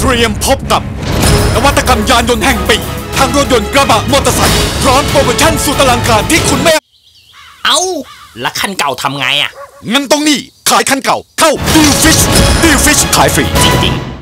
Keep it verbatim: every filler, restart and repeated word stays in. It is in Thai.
เตรียมพบกับนวัตกรรมยานยนต์แห่งปีทางรถยนต์กระบะมอเตอร์ไซค์พร้อมโปรโมชั่นสุดอลังการที่คุณไม่เอ้าแล้วคันเก่าทำไงอ่ะงั้นต้องนี่ขายคันเก่าเข้า Deal Fish Deal Fish ขายฟรีจริงๆ